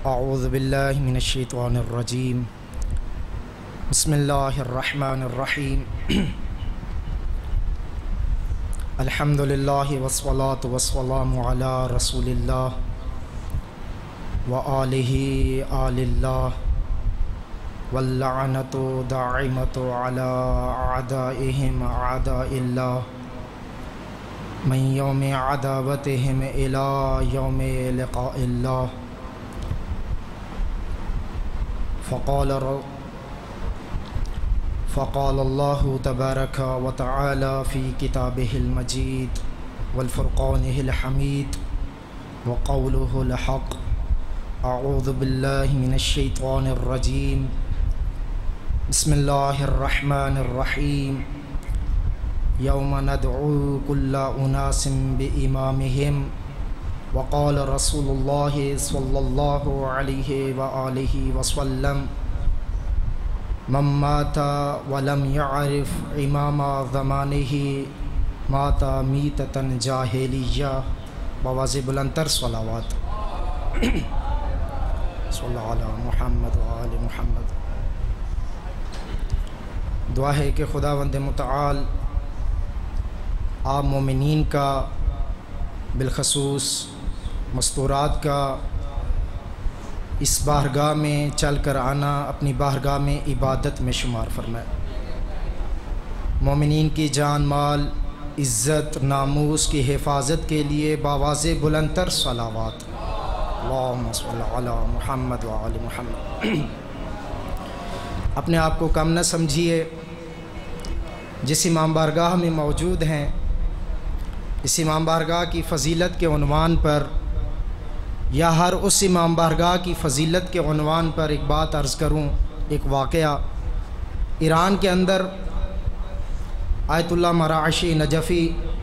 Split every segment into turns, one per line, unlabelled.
اعوذ باللہ من الشیطان الرجیم بسم اللہ الرحمن الرحیم الحمد للہ والصلاة والسلام علی رسول اللہ وآلہ آل اللہ واللعنۃ داعمۃ علی اعدائہم اعداء اللہ من یوم عداوتہم الی یوم لقاء اللہ فقال اللہ تبارک وتعالی فی کتابہ المجید والفرقانہ الحمید وقولہ الحق اعوذ باللہ من الشیطان الرجیم بسم اللہ الرحمن الرحیم یوم ندعو کل اناس بامامہم وقال رسول اللہ صلی اللہ علیہ وآلہ وسلم من مات ولم يعرف امام زمانہ مات میتۃ جاہلیہ بآواز بلندتر صلوات صلی اللہ علی محمد وآل محمد۔ دعا ہے کہ خداوند متعال آپ مومنین کا بالخصوص مستورات کا اس بارگاہ میں چل کر آنا اپنی بارگاہ میں عبادت میں شمار فرمائے۔ مومنین کی جان مال عزت ناموس کی حفاظت کے لیے بآواز بلندتر صلوات اللہم صلی علی محمد وآل محمد۔ اپنے آپ کو کم نہ سمجھیے، جس امام بارگاہ میں موجود ہیں اس امام بارگاہ کی فضیلت کے عنوان پر یا ہر اس امام بارگاہ کی فضیلت کے عنوان پر ایک بات عرض کروں۔ ایک واقعہ ایران کے اندر آیت اللہ مراعشی نجفی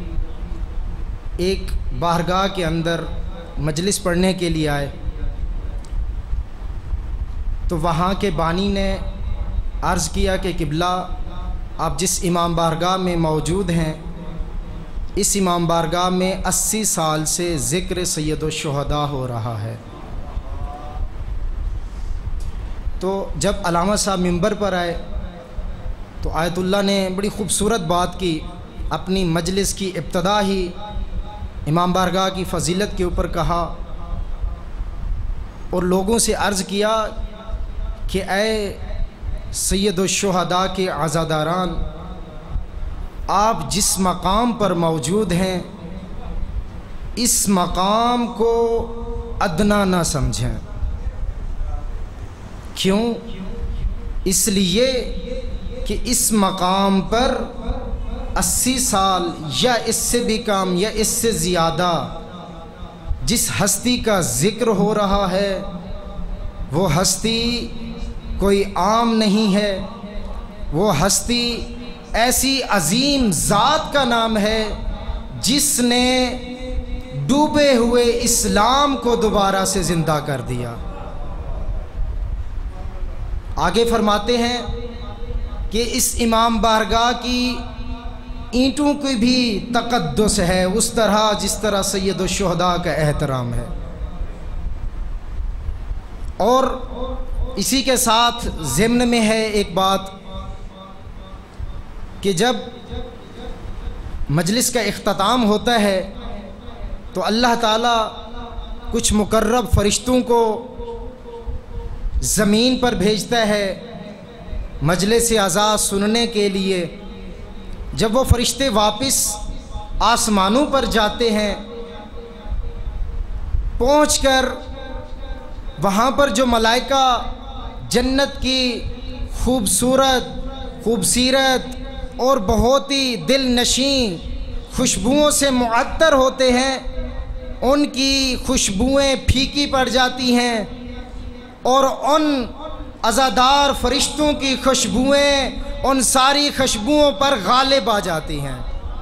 ایک بارگاہ کے اندر مجلس پڑھنے کے لیے آئے، تو وہاں کے بانی نے عرض کیا کہ قبلہ آپ جس امام بارگاہ میں موجود ہیں اس امام بارگاہ میں 80 سال سے ذکر سید الشہداء ہو رہا ہے۔ تو جب علامہ صاحب منبر پر آئے تو آیت اللہ نے بڑی خوبصورت بات کی، اپنی مجلس کی ابتدا ہی امام بارگاہ کی فضیلت کے اوپر کہا اور لوگوں سے عرض کیا کہ اے سید الشہداء کے عزاداران، آپ جس مقام پر موجود ہیں اس مقام کو ادنا نہ سمجھیں۔ کیوں؟ اس لیے کہ اس مقام پر 80 سال یا اس سے بھی کم یا اس سے زیادہ جس ہستی کا ذکر ہو رہا ہے وہ ہستی کوئی عام نہیں ہے، وہ ہستی ایسی عظیم ذات کا نام ہے جس نے ڈوبے ہوئے اسلام کو دوبارہ سے زندہ کر دیا۔ آگے فرماتے ہیں کہ اس امام بارگاہ کی اینٹوں کی بھی تقدس ہے اس طرح جس طرح سید الشہداء کا احترام ہے۔ اور اسی کے ساتھ ضمن میں ہے ایک بات کہ جب مجلس کا اختتام ہوتا ہے تو اللہ تعالیٰ کچھ مقرب فرشتوں کو زمین پر بھیجتا ہے مجلس عزا سننے کے لیے۔ جب وہ فرشتے واپس آسمانوں پر جاتے ہیں، پہنچ کر وہاں پر جو ملائکہ جنت کی خوبصورت اور بہت ہی دل نشین خوشبوؤں سے معطر ہوتے ہیں، ان کی خوشبوئیں پھیکی پڑ جاتی ہیں اور ان عزادار فرشتوں کی خوشبوئیں ان ساری خوشبوؤں پر غالب آ جاتی ہیں۔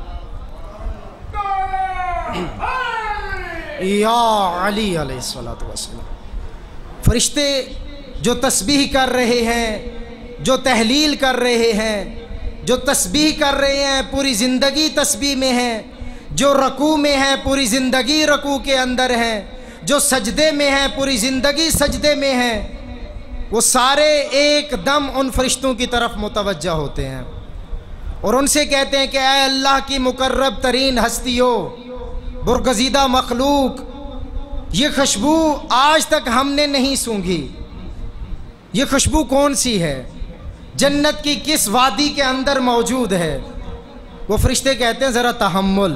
یا علی علیہ الصلوۃ والسلام۔ فرشتے جو تسبیح کر رہے ہیں، جو تحلیل کر رہے ہیں، جو تسبیح کر رہے ہیں پوری زندگی تسبیح میں ہیں، جو رکوع میں ہیں پوری زندگی رکوع کے اندر ہیں، جو سجدے میں ہیں، پوری زندگی سجدے میں ہیں، وہ سارے ایک دم ان فرشتوں کی طرف متوجہ ہوتے ہیں اور ان سے کہتے ہیں کہ اے اللہ کی مقرب ترین ہستیوں، برگزیدہ مخلوق، یہ خوشبو آج تک ہم نے نہیں سونگھی، یہ خوشبو کون سی ہے؟ جنت کی کس وادی کے اندر موجود ہے؟ وہ فرشتے کہتے ہیں ذرا تحمل،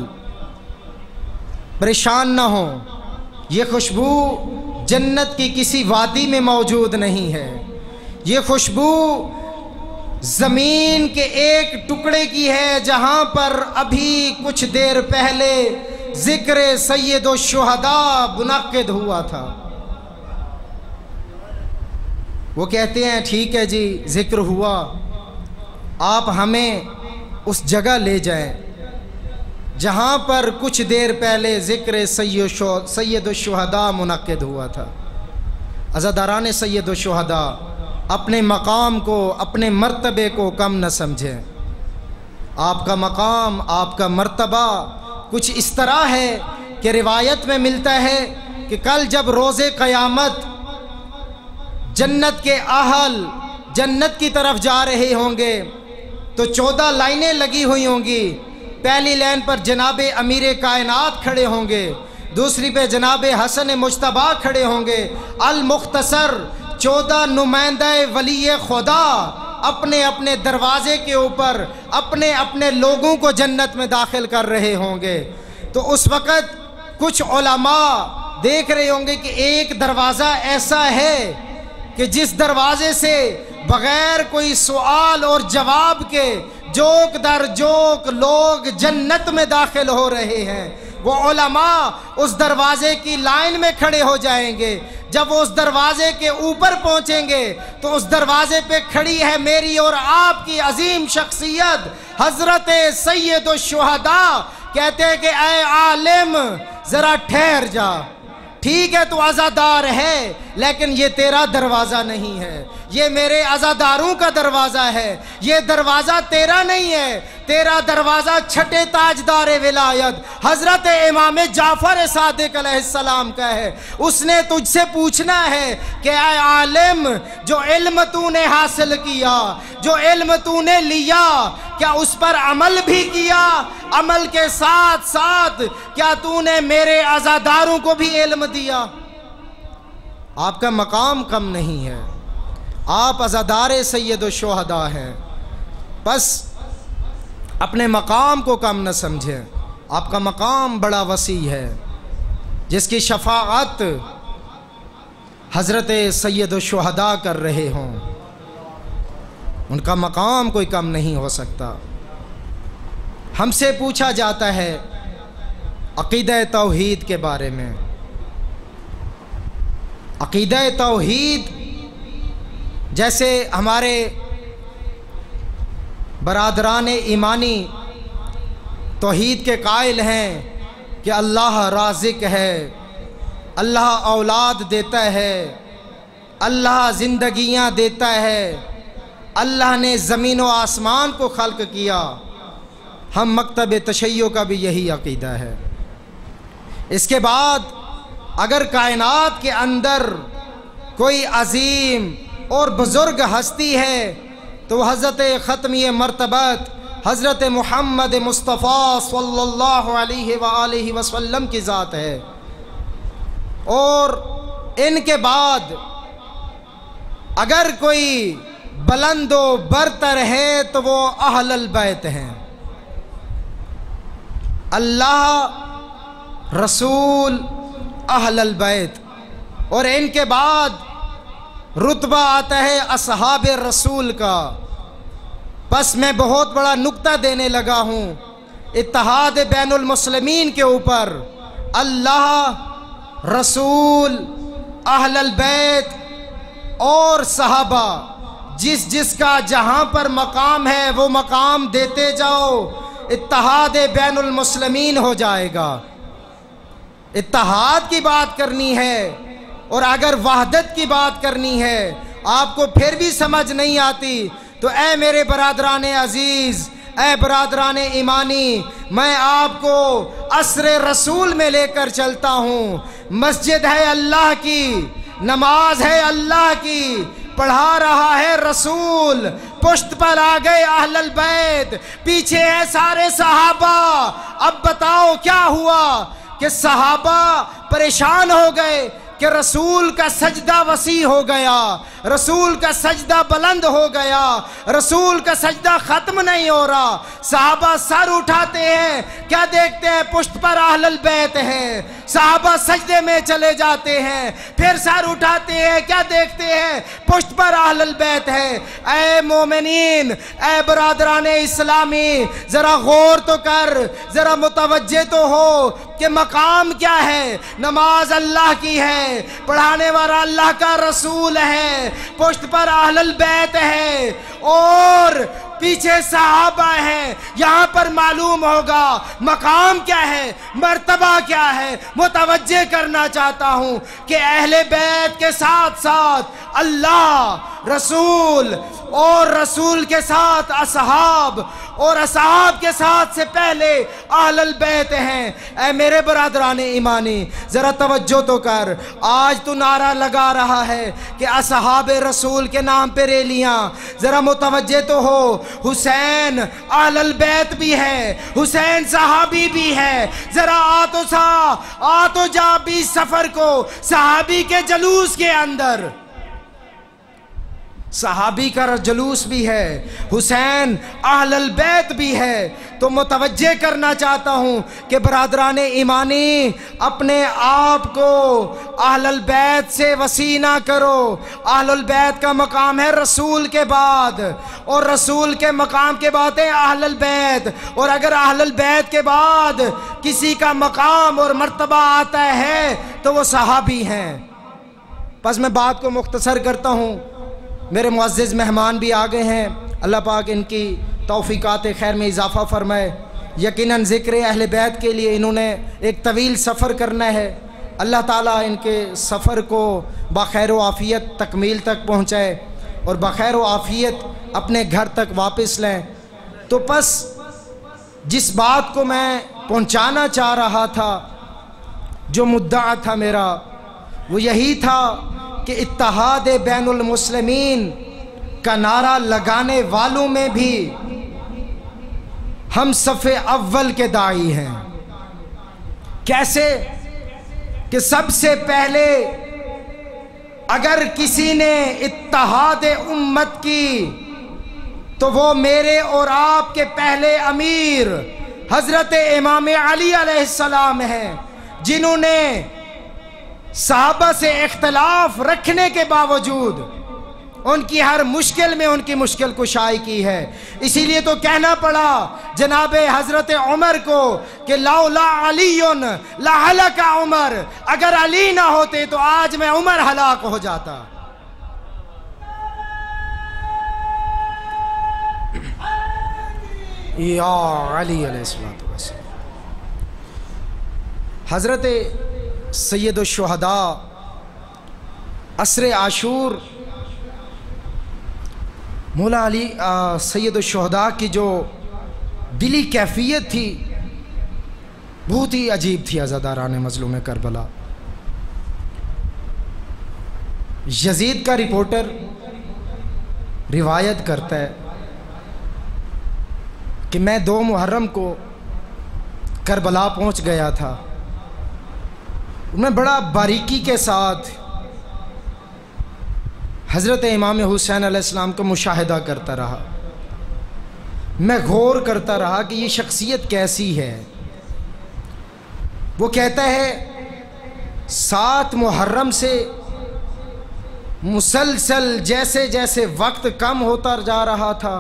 پریشان نہ ہوں، یہ خوشبو جنت کی کسی وادی میں موجود نہیں ہے، یہ خوشبو زمین کے ایک ٹکڑے کی ہے جہاں پر ابھی کچھ دیر پہلے ذکر سید الشہداء منعقد ہوا تھا۔ وہ کہتے ہیں ٹھیک ہے جی، ذکر ہوا، آپ ہمیں اس جگہ لے جائیں جہاں پر کچھ دیر پہلے ذکر سید الشہداء منعقد ہوا تھا۔ عزاداران سید الشہداء اپنے مقام کو، اپنے مرتبے کو کم نہ سمجھیں۔ آپ کا مقام، آپ کا مرتبہ کچھ اس طرح ہے کہ روایت میں ملتا ہے کہ کل جب روز قیامت جنت کے اہل جنت کی طرف جا رہے ہوں گے تو 14 لائنیں لگی ہوئی ہوں گی۔ پہلی لائن پر جناب امیر کائنات کھڑے ہوں گے، دوسری پہ جناب حسن مجتبیٰ کھڑے ہوں گے، المختصر 14 نمائندہ ولی خدا اپنے اپنے دروازے کے اوپر اپنے اپنے لوگوں کو جنت میں داخل کر رہے ہوں گے۔ تو اس وقت کچھ علماء دیکھ رہے ہوں گے کہ ایک دروازہ ایسا ہے کہ جس دروازے سے بغیر کوئی سوال اور جواب کے جوک در جوک لوگ جنت میں داخل ہو رہے ہیں۔ وہ علماء اس دروازے کی لائن میں کھڑے ہو جائیں گے۔ جب وہ اس دروازے کے اوپر پہنچیں گے تو اس دروازے پہ کھڑی ہے میری اور آپ کی عظیم شخصیت حضرت سید الشہداء۔ کہتے ہیں کہ اے عالم ذرا ٹھہر جا، ٹھیک ہے تو عزادار ہے لیکن یہ تیرا دروازہ نہیں ہے، یہ میرے عزاداروں کا دروازہ ہے، یہ دروازہ تیرا نہیں ہے، تیرا دروازہ چھٹے تاجدار ولایت حضرت امام جعفر صادق علیہ السلام کا ہے۔ اس نے تجھ سے پوچھنا ہے کہ اے عالم، جو علم تو نے حاصل کیا، جو علم تو نے لیا، کیا اس پر عمل بھی کیا؟ عمل کے ساتھ ساتھ کیا تو نے میرے عزاداروں کو بھی علم دیا؟ آپ کا مقام کم نہیں ہے، آپ عزادار سید الشہداء ہیں، بس اپنے مقام کو کم نہ سمجھیں۔ آپ کا مقام بڑا وسیع ہے، جس کی شفاعت حضرت سید الشہداء کر رہے ہوں، ان کا مقام کوئی کم نہیں ہو سکتا۔ ہم سے پوچھا جاتا ہے عقیدہ توحید کے بارے میں۔ عقیدہ توحید جیسے ہمارے برادران ایمانی توحید کے قائل ہیں کہ اللہ رازق ہے، اللہ اولاد دیتا ہے، اللہ زندگیاں دیتا ہے، اللہ نے زمین و آسمان کو خلق کیا، ہم مکتب تشیع کا بھی یہی عقیدہ ہے۔ اس کے بعد اگر کائنات کے اندر کوئی عظیم اور بزرگ ہستی ہے تو حضرت ختمی مرتبت حضرت محمد مصطفیٰ صلی اللہ علیہ وآلہ وسلم کی ذات ہے، اور ان کے بعد اگر کوئی بلند و برتر ہے تو وہ اہل البیت ہیں۔ اللہ، رسول، اہل البیت، اور ان کے بعد رتبہ آتا ہے اصحاب رسول کا۔ بس میں بہت بڑا نکتہ دینے لگا ہوں اتحاد بین المسلمین کے اوپر۔ اللہ، رسول، اہل البیت اور صحابہ، جس جس کا جہاں پر مقام ہے وہ مقام دیتے جاؤ، اتحاد بین المسلمین ہو جائے گا۔ اتحاد کی بات کرنی ہے اور اگر وحدت کی بات کرنی ہے، آپ کو پھر بھی سمجھ نہیں آتی تو اے میرے برادران عزیز، اے برادران ایمانی، میں آپ کو عصر رسول میں لے کر چلتا ہوں۔ مسجد ہے اللہ کی، نماز ہے اللہ کی، پڑھا رہا ہے رسول، پشت پر آ گئے اہل البیت، پیچھے ہے سارے صحابہ۔ اب بتاؤ کیا ہوا کہ صحابہ پریشان ہو گئے کہ رسول کا سجدہ وسیع ہو گیا، رسول کا سجدہ بلند ہو گیا، رسول کا سجدہ ختم نہیں ہو رہا۔ صحابہ سر اٹھاتے ہیں، کیا دیکھتے ہیں؟ پشت پر اہل البیت ہیں۔ صحابہ سجدے میں چلے جاتے ہیں، پھر سر اٹھاتے ہیں، کیا دیکھتے ہیں؟ پشت پر اہل البیت ہے۔ اے مومنین، اے برادران اسلامی، ذرا غور تو کر، ذرا متوجہ تو ہو کہ مقام کیا ہے۔ نماز اللہ کی ہے، پڑھانے والا اللہ کا رسول ہے، پشت پر اہل البیت ہے اور پیچھے صحابہ ہیں۔ یہاں پر معلوم ہوگا مقام کیا ہے، مرتبہ کیا ہے۔ متوجہ کرنا چاہتا ہوں کہ اہل بیت کے ساتھ ساتھ اللہ، رسول اور رسول کے ساتھ اصحاب اور اصحاب کے ساتھ سے پہلے اہل البیت ہیں۔ اے میرے برادران ایمانی، ذرا توجہ تو کر۔ آج تو نعرہ لگا رہا ہے کہ اصحاب رسول کے نام پہ ریلیاں، ذرا متوجہ تو ہو۔ حسین اہل البیت بھی ہے، حسین صحابی بھی ہے۔ ذرا آ تو جا 20 سفر کو صحابی کے جلوس کے اندر، صحابی کا جلوس بھی ہے، حسین اہل البیت بھی ہے۔ تو متوجہ کرنا چاہتا ہوں کہ برادران ایمانی، اپنے آپ کو اہل البیت سے وسیع نہ کرو۔ اہل البیت کا مقام ہے رسول کے بعد، اور رسول کے مقام کے بعد ہے اہل البیت، اور اگر اہل البیت کے بعد کسی کا مقام اور مرتبہ آتا ہے تو وہ صحابی ہیں۔ بس میں بات کو مختصر کرتا ہوں، میرے معزز مہمان بھی آگے ہیں، اللہ پاک ان کی توفیقات خیر میں اضافہ فرمائے۔ یقیناً ذکر اہل بیت کے لیے انہوں نے ایک طویل سفر کرنا ہے، اللہ تعالیٰ ان کے سفر کو بخیر و عافیت تکمیل تک پہنچائے اور بخیر و عافیت اپنے گھر تک واپس لیں۔ تو پس جس بات کو میں پہنچانا چاہ رہا تھا، جو مدعا تھا میرا، وہ یہی تھا کہ اتحاد بین المسلمین کا نعرہ لگانے والوں میں بھی ہم صف اول کے داعی ہیں۔ کیسے؟ کہ سب سے پہلے اگر کسی نے اتحاد امت کی تو وہ میرے اور آپ کے پہلے امیر حضرت امام علی علیہ السلام ہیں، جنہوں نے صحابہ سے اختلاف رکھنے کے باوجود ان کی ہر مشکل میں ان کی مشکل کشائی کی ہے۔ اسی لیے تو کہنا پڑا جناب حضرت عمر کو کہ لولا علی لہلک عمر، اگر علی نہ ہوتے تو آج میں عمر ہلاک ہو جاتا۔ یا علی علیہ السلام۔ حضرت سید الشہداء عصر عاشور مولا علی سید الشہداء کی جو دلی کیفیت تھی بہت ہی عجیب تھی۔ عزاداران مظلوم کربلا، یزید کا رپورٹر روایت کرتا ہے کہ میں 2 محرم کو کربلا پہنچ گیا تھا، میں بڑا باریکی کے ساتھ حضرت امام حسین علیہ السلام کو مشاہدہ کرتا رہا، میں غور کرتا رہا کہ یہ شخصیت کیسی ہے۔ وہ کہتا ہے 7 محرم سے مسلسل جیسے جیسے وقت کم ہوتا جا رہا تھا،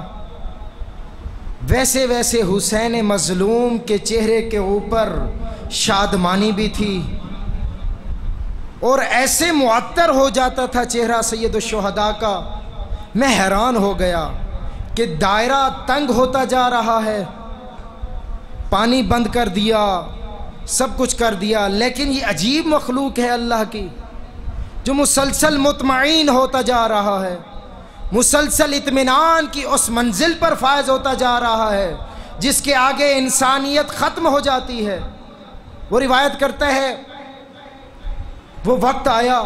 ویسے ویسے حسین مظلوم کے چہرے کے اوپر شادمانی بھی تھی، اور ایسے معطر ہو جاتا تھا چہرہ سید الشہداء کا۔ میں حیران ہو گیا کہ دائرہ تنگ ہوتا جا رہا ہے، پانی بند کر دیا، سب کچھ کر دیا، لیکن یہ عجیب مخلوق ہے اللہ کی جو مسلسل مطمئن ہوتا جا رہا ہے، مسلسل اطمینان کی اس منزل پر فائز ہوتا جا رہا ہے جس کے آگے انسانیت ختم ہو جاتی ہے۔ وہ روایت کرتا ہے وہ وقت آیا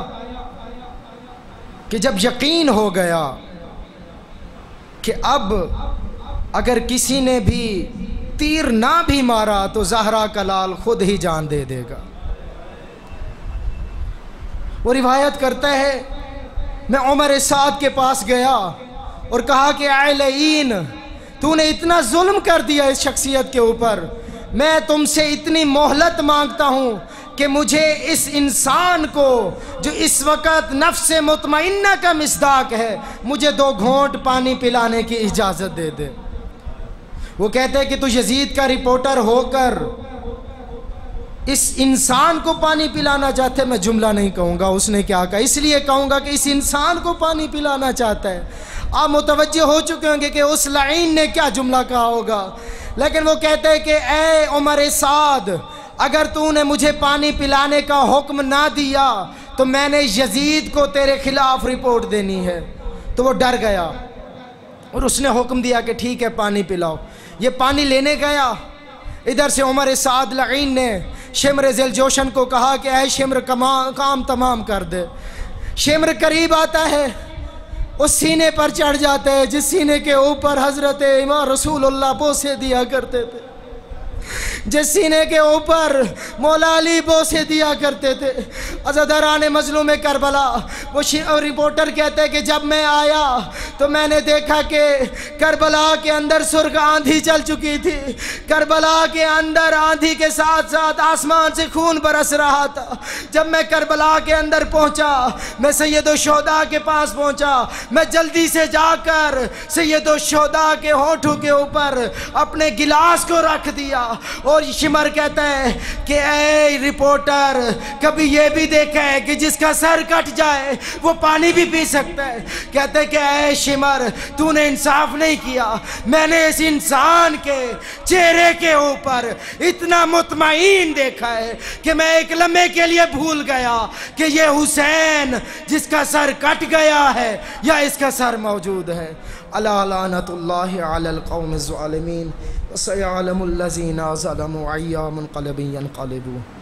کہ جب یقین ہو گیا کہ اب اگر کسی نے بھی تیر نہ بھی مارا تو زہرا کا لال خود ہی جان دے دے گا۔ وہ روایت کرتا ہے میں عمر سعد کے پاس گیا اور کہا کہ اے لعین، تو نے اتنا ظلم کر دیا اس شخصیت کے اوپر، میں تم سے اتنی مہلت مانگتا ہوں کہ مجھے اس انسان کو جو اس وقت نفس مطمئنہ کا مصداق ہے مجھے 2 گھونٹ پانی پلانے کی اجازت دے دے۔ وہ کہتے ہیں کہ تو یزید کا رپورٹر ہو کر اس انسان کو پانی پلانا چاہتے، میں جملہ نہیں کہوں گا اس نے کیا کہا، اس لیے کہوں گا کہ اس انسان کو پانی پلانا چاہتا ہے۔ آپ متوجہ ہو چکے ہوں گے کہ اس لعین نے کیا جملہ کہا ہوگا، لیکن وہ کہتے ہیں کہ اے عمر سعد، اگر تو نے مجھے پانی پلانے کا حکم نہ دیا تو میں نے یزید کو تیرے خلاف رپورٹ دینی ہے۔ تو وہ ڈر گیا اور اس نے حکم دیا کہ ٹھیک ہے پانی پلاؤ۔ یہ پانی لینے گیا، ادھر سے عمر سعد لعین نے شمر ذی الجوشن کو کہا کہ اے شمر کام تمام کر دے۔ شمر قریب آتا ہے، اس سینے پر چڑھ جاتے ہیں جس سینے کے اوپر حضرت امام رسول اللہ بوسے دیا کرتے تھے، جس سینے کے اوپر مولا علی بوسے دیا کرتے تھے۔ عزاداران مظلوم کربلا، وہ رپورٹر کہتے ہیں کہ جب میں آیا تو میں نے دیکھا کہ کربلا کے اندر سرخ آندھی چل چکی تھی، کربلا کے اندر آندھی کے ساتھ ساتھ آسمان سے خون برس رہا تھا۔ جب میں کربلا کے اندر پہنچا، میں سید الشہداء کے پاس پہنچا، میں جلدی سے جا کر سید الشہداء کے ہونٹوں کے اوپر اپنے گلاس کو رکھ دیا، اور شمر کہتا ہے کہ اے رپورٹر، کبھی یہ بھی دیکھا ہے کہ جس کا سر کٹ جائے وہ پانی بھی پی سکتا ہے؟ کہتے ہیں کہ اے شمر، تو نے انصاف نہیں کیا، میں نے اس انسان کے چہرے کے اوپر اتنا مطمئن دیکھا ہے کہ میں ایک لمحے کے لیے بھول گیا کہ یہ حسین جس کا سر کٹ گیا ہے یا اس کا سر موجود ہے۔ الا لعنت اللہ علی القوم الظالمین وسيعلم الذين ظلموا أي منقلب ينقلبون۔